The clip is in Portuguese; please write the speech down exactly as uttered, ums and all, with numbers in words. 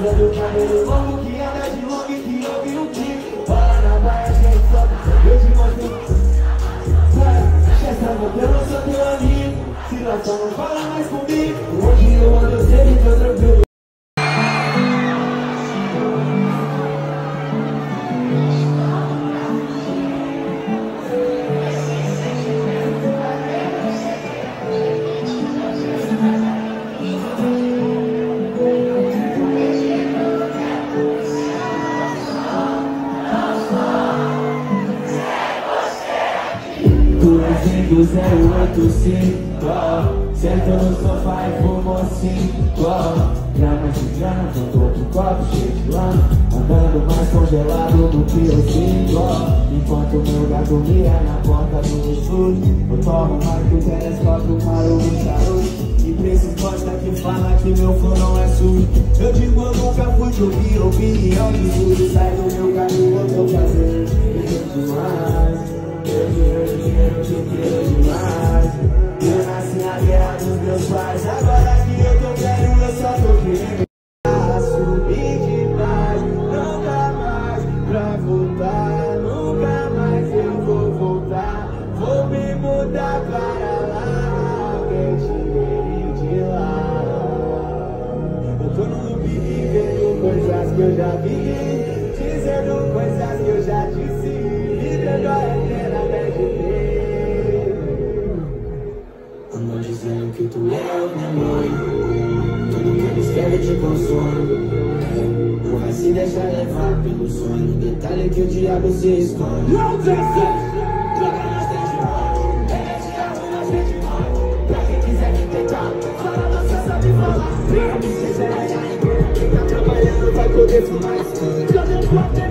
rosa do cabelo longo que anda de longo e que ouve um tique. Bola na baia, gente sobe, eu te mostro. Já sabe que eu não sou teu amigo, se lá só não fala mais comigo. Hoje eu ando, eu sei que eu tranquilo. Do zero oito cinco, sento no sofá e fumo cinco gramas de grana, junto outro copo cheio de lama, andando mais congelado do que eu sinto. Enquanto meu gato mira na porta do estúdio, eu tomo mais que o telescópio para o charuto. E pra esses bosta que fala que meu flow não é sujo, eu digo eu nunca fui de ouvir opinião de tudo. Sai do meu caminho, eu tô fazendo demais. Eu dinheiro, dinheiro demais. Eu nasci na guerra dos meus pais. Agora que eu tô velho, eu só tô querendo subir demais. Nunca mais pra voltar. Nunca mais eu vou voltar. Vou me mudar para lá. Alguém tirei de lá. Eu tô no loop vivendo coisas que eu já vivi, dizendo coisas que eu já disse. Vivendo a eterna andam dizendo que tu é minha mãe, tudo que eles querem te consome. Não vai se deixar levar pelo sonho, detalhe que o diabo se esconde. Não desce! Troca nós tem de monte, energia ruim nós tem de monte. Pra quem quiser me tentar, fala você sabe falar. Briga, me seja, quem tá trabalhando vai poder fumar.